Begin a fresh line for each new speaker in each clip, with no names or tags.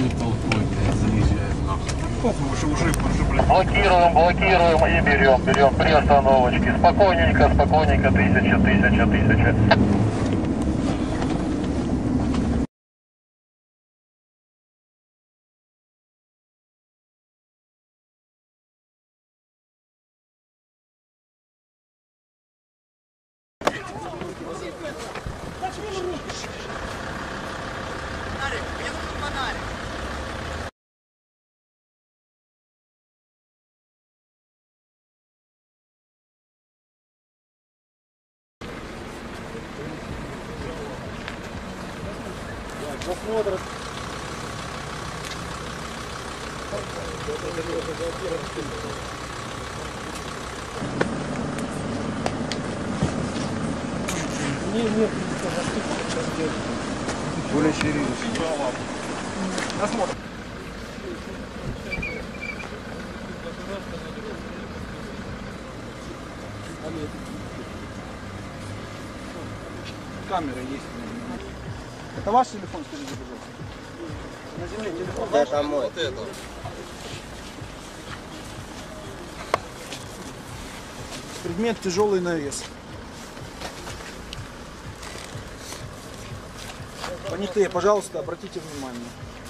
Ебаный толпой, блядь, заезжает нахуй.
Блокируем и берем при остановочке. Спокойненько, 1000.
Посмотрим. Нет, более серьезно. Осмотр. Камера есть. Это ваш телефон, скажите, пожалуйста? На земле телефон ваш?
Это мой.
Вот это. Предмет тяжелый на вес. Понятые, пожалуйста, обратите внимание.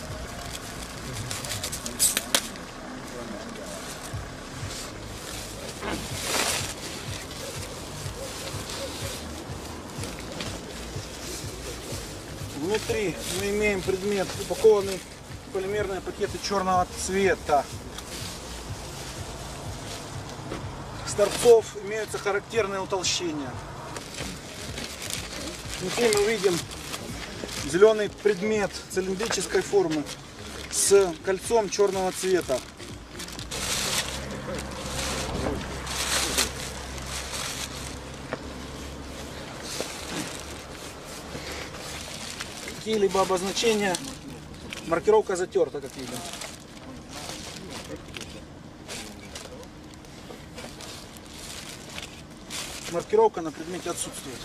Внутри мы имеем предмет, упакованный в полимерные пакеты черного цвета. С торцов имеются характерные утолщения. Внутри мы видим зеленый предмет цилиндрической формы с кольцом черного цвета. Какие-либо обозначения, маркировка затерта, как видим. Маркировка на предмете отсутствует.